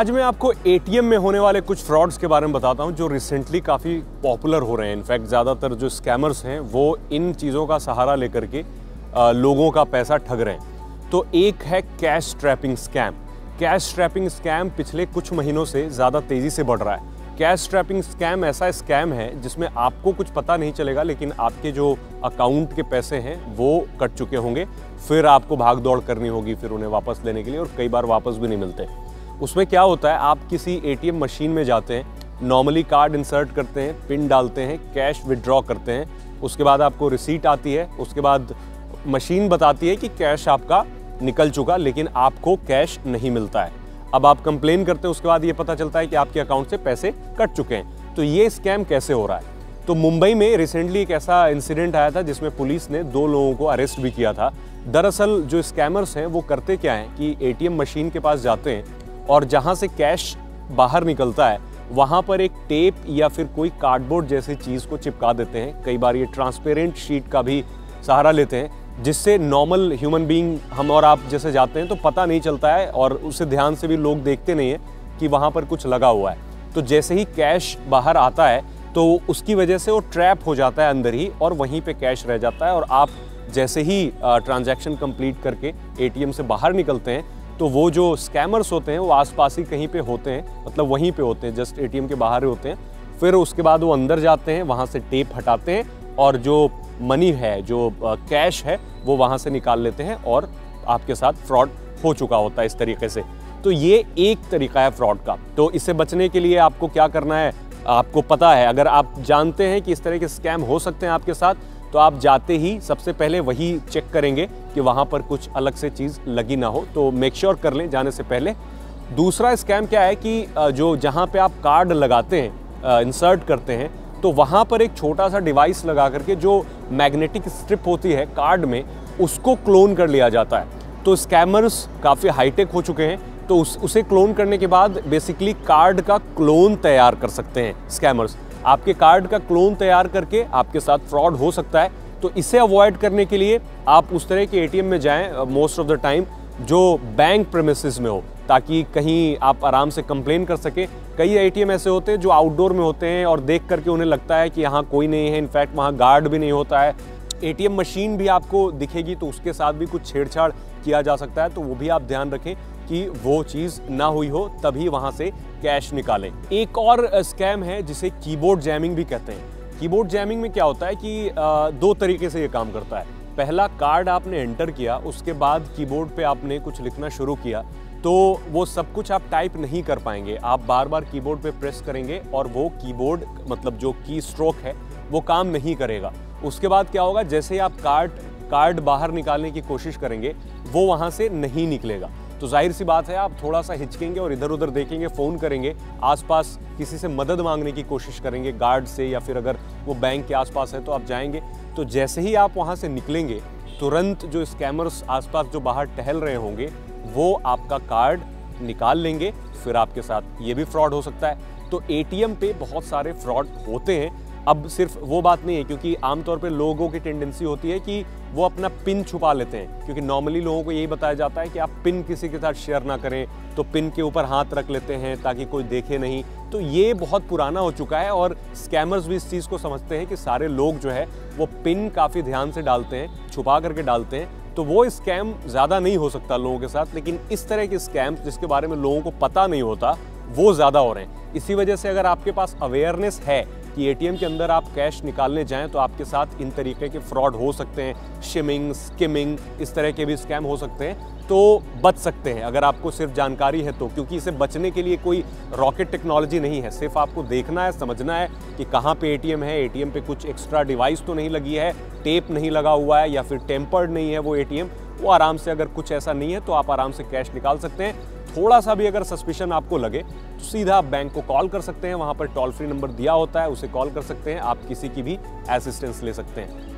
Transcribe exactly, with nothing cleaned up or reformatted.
आज मैं आपको एटीएम में होने वाले कुछ फ्रॉड्स के बारे में बताता हूं जो रिसेंटली काफ़ी पॉपुलर हो रहे हैं। इनफैक्ट ज़्यादातर जो स्कैमर्स हैं वो इन चीज़ों का सहारा लेकर के आ, लोगों का पैसा ठग रहे हैं। तो एक है cash trapping scam. Cash trapping scam पिछले कुछ महीनों से ज़्यादा तेज़ी से बढ़ रहा है। कैश ट्रैपिंग स्कैम ऐसा स्कैम है जिसमें आपको कुछ पता नहीं चलेगा, लेकिन आपके जो अकाउंट के पैसे हैं वो कट चुके होंगे, फिर आपको भाग दौड़ करनी होगी फिर उन्हें वापस लेने के लिए, और कई बार वापस भी नहीं मिलते। उसमें क्या होता है, आप किसी एटीएम मशीन में जाते हैं, नॉर्मली कार्ड इंसर्ट करते हैं, पिन डालते हैं, कैश विड्रॉ करते हैं, उसके बाद आपको रिसीट आती है, उसके बाद मशीन बताती है कि कैश आपका निकल चुका, लेकिन आपको कैश नहीं मिलता है। अब आप कंप्लेन करते हैं, उसके बाद ये पता चलता है कि आपके अकाउंट से पैसे कट चुके हैं। तो ये स्कैम कैसे हो रहा है? तो मुंबई में रिसेंटली एक ऐसा इंसिडेंट आया था जिसमें पुलिस ने दो लोगों को अरेस्ट भी किया था। दरअसल जो स्कैमर्स हैं वो करते क्या हैं कि एटीएम मशीन के पास जाते हैं और जहां से कैश बाहर निकलता है वहां पर एक टेप या फिर कोई कार्डबोर्ड जैसी चीज़ को चिपका देते हैं। कई बार ये ट्रांसपेरेंट शीट का भी सहारा लेते हैं, जिससे नॉर्मल ह्यूमन बीइंग हम और आप जैसे जाते हैं तो पता नहीं चलता है, और उसे ध्यान से भी लोग देखते नहीं हैं कि वहाँ पर कुछ लगा हुआ है। तो जैसे ही कैश बाहर आता है तो उसकी वजह से वो ट्रैप हो जाता है अंदर ही, और वहीं पे कैश रह जाता है। और आप जैसे ही ट्रांजैक्शन कंप्लीट करके एटीएम से बाहर निकलते हैं तो वो जो स्कैमर्स होते हैं वो आसपास ही कहीं पे होते हैं, मतलब वहीं पे होते हैं, जस्ट एटीएम के बाहर होते हैं। फिर उसके बाद वो अंदर जाते हैं, वहाँ से टेप हटाते हैं और जो मनी है, जो कैश है, वो वहाँ से निकाल लेते हैं और आपके साथ फ्रॉड हो चुका होता है इस तरीके से। तो ये एक तरीका है फ्रॉड का। तो इससे बचने के लिए आपको क्या करना है, आपको पता है, अगर आप जानते हैं कि इस तरह के स्कैम हो सकते हैं आपके साथ, तो आप जाते ही सबसे पहले वही चेक करेंगे कि वहाँ पर कुछ अलग से चीज़ लगी ना हो। तो मेक श्योर कर लें जाने से पहले। दूसरा स्कैम क्या है कि जो जहाँ पे आप कार्ड लगाते हैं, इंसर्ट करते हैं, तो वहाँ पर एक छोटा सा डिवाइस लगा करके जो मैग्नेटिक स्ट्रिप होती है कार्ड में, उसको क्लोन कर लिया जाता है। तो स्कैमर्स काफ़ी हाईटेक हो चुके हैं, तो उस उसे क्लोन करने के बाद बेसिकली कार्ड का क्लोन तैयार कर सकते हैं स्कैमर्स। आपके कार्ड का क्लोन तैयार करके आपके साथ फ्रॉड हो सकता है। तो इसे अवॉइड करने के लिए आप उस तरह के एटीएम में जाएं मोस्ट ऑफ द टाइम जो बैंक प्रेमिसेस में हो, ताकि कहीं आप आराम से कंप्लेन कर सकें। कई एटीएम ऐसे होते हैं जो आउटडोर में होते हैं और देख करके उन्हें लगता है कि यहाँ कोई नहीं है, इनफैक्ट वहाँ गार्ड भी नहीं होता है। एटीएम मशीन भी आपको दिखेगी तो उसके साथ भी कुछ छेड़छाड़ किया जा सकता है, तो वो भी आप ध्यान रखें कि वो चीज़ ना हुई हो, तभी वहाँ से कैश निकालें। एक और स्कैम है जिसे कीबोर्ड जैमिंग भी कहते हैं। कीबोर्ड जैमिंग में क्या होता है कि दो तरीके से ये काम करता है। पहला, कार्ड आपने एंटर किया, उसके बाद कीबोर्ड पे आपने कुछ लिखना शुरू किया, तो वो सब कुछ आप टाइप नहीं कर पाएंगे। आप बार बार कीबोर्ड पे प्रेस करेंगे और वो कीबोर्ड, मतलब जो की स्ट्रोक है, वो काम नहीं करेगा। उसके बाद क्या होगा, जैसे ही आप कार्ड कार्ड बाहर निकालने की कोशिश करेंगे वो वहाँ से नहीं निकलेगा। तो जाहिर सी बात है, आप थोड़ा सा हिचकेंगे और इधर उधर देखेंगे, फ़ोन करेंगे, आसपास किसी से मदद मांगने की कोशिश करेंगे, गार्ड से, या फिर अगर वो बैंक के आसपास है तो आप जाएंगे। तो जैसे ही आप वहाँ से निकलेंगे, तुरंत जो स्कैमर्स आसपास जो बाहर टहल रहे होंगे वो आपका कार्ड निकाल लेंगे, फिर आपके साथ ये भी फ्रॉड हो सकता है। तो एटीएम पे बहुत सारे फ्रॉड होते हैं। अब सिर्फ वो बात नहीं है, क्योंकि आमतौर पे लोगों की टेंडेंसी होती है कि वो अपना पिन छुपा लेते हैं, क्योंकि नॉर्मली लोगों को यही बताया जाता है कि आप पिन किसी के साथ शेयर ना करें, तो पिन के ऊपर हाथ रख लेते हैं ताकि कोई देखे नहीं। तो ये बहुत पुराना हो चुका है और स्कैमर्स भी इस चीज़ को समझते हैं कि सारे लोग जो है वो पिन काफ़ी ध्यान से डालते हैं, छुपा करके डालते हैं, तो वो स्कैम ज़्यादा नहीं हो सकता लोगों के साथ। लेकिन इस तरह के स्कैम जिसके बारे में लोगों को पता नहीं होता, वो ज़्यादा हो रहे हैं। इसी वजह से अगर आपके पास अवेयरनेस है कि एटीएम के अंदर आप कैश निकालने जाएं तो आपके साथ इन तरीके के फ्रॉड हो सकते हैं, शिमिंग, स्किमिंग, इस तरह के भी स्कैम हो सकते हैं, तो बच सकते हैं अगर आपको सिर्फ जानकारी है तो। क्योंकि इसे बचने के लिए कोई रॉकेट टेक्नोलॉजी नहीं है, सिर्फ आपको देखना है, समझना है कि कहाँ पे एटीएम है, एटीएम पे कुछ एक्स्ट्रा डिवाइस तो नहीं लगी है, टेप नहीं लगा हुआ है, या फिर टेम्पर्ड नहीं है वो एटीएम। वो आराम से, अगर कुछ ऐसा नहीं है तो आप आराम से कैश निकाल सकते हैं। थोड़ा सा भी अगर सस्पिशन आपको लगे तो सीधा आप बैंक को कॉल कर सकते हैं, वहाँ पर टोल फ्री नंबर दिया होता है, उसे कॉल कर सकते हैं, आप किसी की भी असिस्टेंस ले सकते हैं।